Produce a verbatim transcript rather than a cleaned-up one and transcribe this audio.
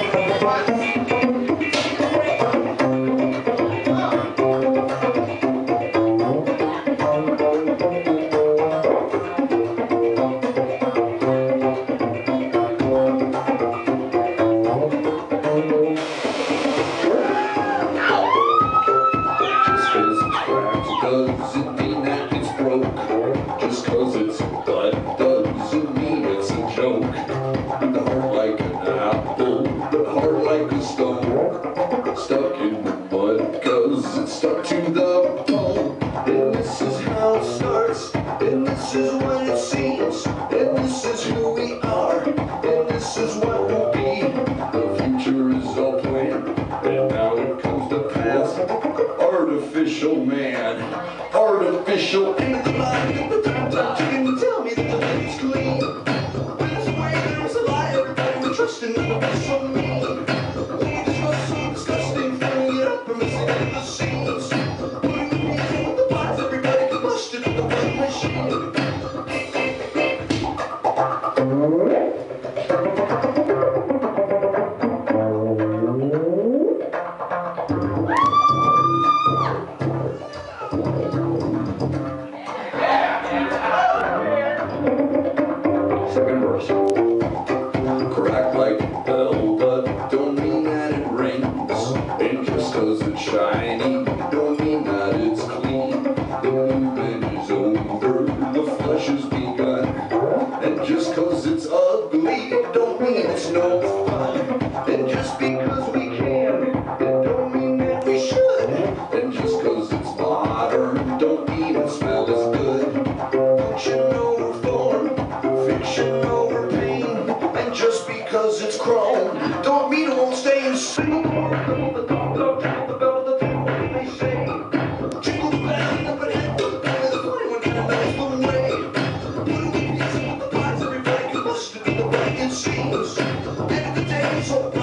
Doesn't mean that it's broke. Just cause it's a bud doesn't mean it's a joke. The heart like an apple, the heart like a stone, stuck in the mud cause it's stuck to the bone. And this is how it starts, and this is what it seems, and this is who we are, and this is what we'll be. The future is all planned, and now it comes to pass. Artificial man, artificial ain't the lie. The time talking to tell me that the lady's clean. This way there's a lie, everybody we're trusting will be so mean. We discuss so disgusting, filling it up and missing in the scenes. Putting the pieces with the pies, everybody combusted with the one machine. Second verse. Crack like a bell, but don't mean that it rings. And just cause it's shiny, don't mean that it's clean. The movement is over, the flesh has begun. And just cause it's ugly, don't mean it's no fun. And just because we can, it don't mean that we should. And just cause it's modern, don't mean it smells as good. Function over form, fiction over pain, and just because it's chrome, don't mean it won't stay insane. The dog, dog, jingle the bell, the thing what they say. Jingle the bell, up ahead, the bell is flying when kind of bells blow away. Putting the pieces with the pies, everybody combusted with the ragged scenes. End of the day, so